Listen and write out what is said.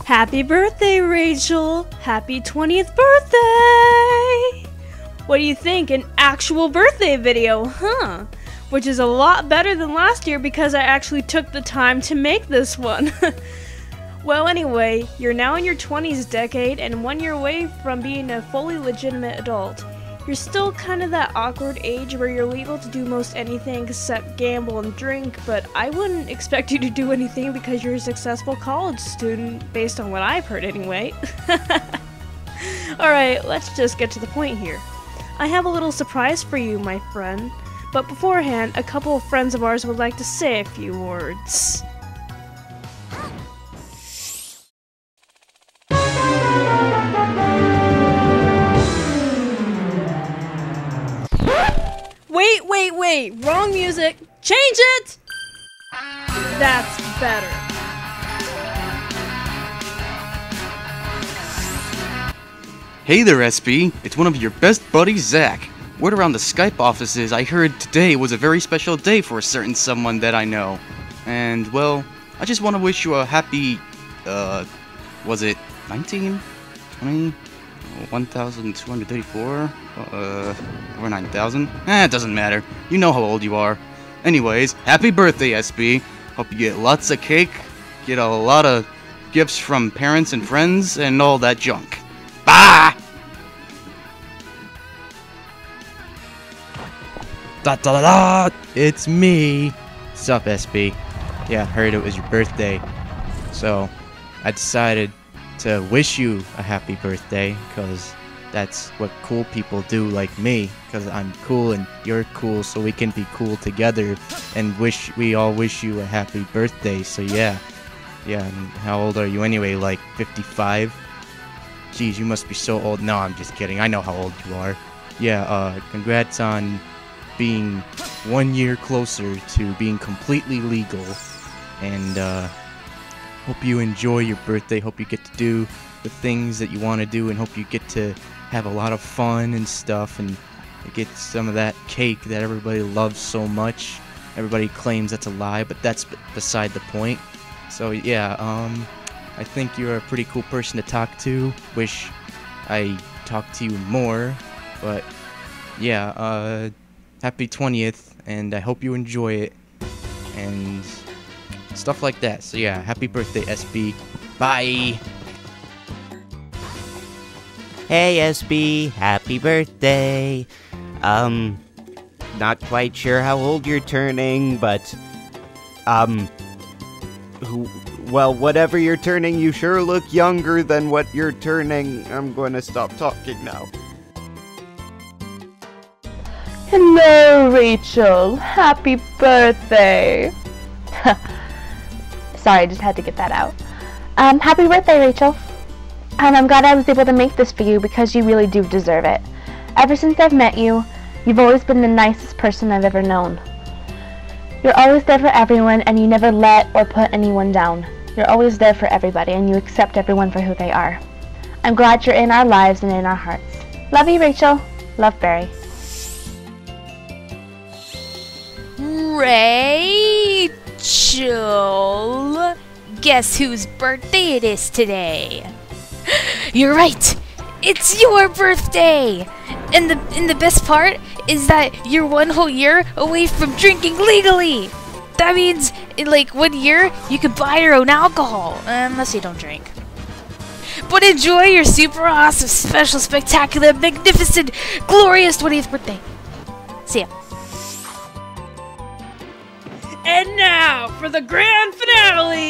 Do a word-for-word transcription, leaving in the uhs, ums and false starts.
Happy birthday, Rachel! Happy twentieth birthday! What do you think? An actual birthday video, huh? Which is a lot better than last year because I actually took the time to make this one. Well, anyway, you're now in your twenties decade and one year away from being a fully legitimate adult. You're still kind of that awkward age where you're legal to do most anything except gamble and drink, but I wouldn't expect you to do anything because you're a successful college student, based on what I've heard anyway. Alright, let's just get to the point here. I have a little surprise for you, my friend, but beforehand, a couple of friends of ours would like to say a few words. Wait, wait, wait! Wrong music! Change it! That's better. Hey there, S B. It's one of your best buddies, Zach. Word around the Skype offices, I heard today was a very special day for a certain someone that I know. And, well, I just want to wish you a happy, uh, was it nineteen? twenty? one thousand two hundred thirty-four? Uh, over nine thousand? Eh, it doesn't matter. You know how old you are. Anyways, happy birthday, S B. Hope you get lots of cake, get a lot of gifts from parents and friends, and all that junk. Bye! Da da da da! It's me! Sup, S B? Yeah, heard it was your birthday. So, I decided to wish you a happy birthday, because that's what cool people do like me, because I'm cool and you're cool, so we can be cool together and wish we all wish you a happy birthday. So yeah, yeah. And how old are you anyway? Like fifty-five? Jeez, you must be so old. No, I'm just kidding. I know how old you are. Yeah. Uh, congrats on being one year closer to being completely legal, and uh, hope you enjoy your birthday. Hope you get to do the things that you want to do, and hope you get to have a lot of fun and stuff, and get some of that cake that everybody loves so much. Everybody claims that's a lie, but that's b beside the point. So yeah, um, I think you're a pretty cool person to talk to. Wish I talked to you more, but yeah, uh, happy twentieth, and I hope you enjoy it, and stuff like that. So yeah, happy birthday, S B. Bye! Hey S B, happy birthday. Um, not quite sure how old you're turning, but, um, who, well, whatever you're turning, you sure look younger than what you're turning. I'm going to stop talking now. Hello, Rachel. Happy birthday. Sorry, I just had to get that out. Um, happy birthday, Rachel. And I'm glad I was able to make this for you because you really do deserve it. Ever since I've met you, you've always been the nicest person I've ever known. You're always there for everyone, and you never let or put anyone down. You're always there for everybody, and you accept everyone for who they are. I'm glad you're in our lives and in our hearts. Love you, Rachel. Love, Barry. Rachel! Guess whose birthday it is today? You're right! It's your birthday! And the and the best part is that you're one whole year away from drinking legally! That means in like one year you can buy your own alcohol, unless you don't drink. But enjoy your super awesome, special, spectacular, magnificent, glorious twentieth birthday. See ya. And now for the grand finale!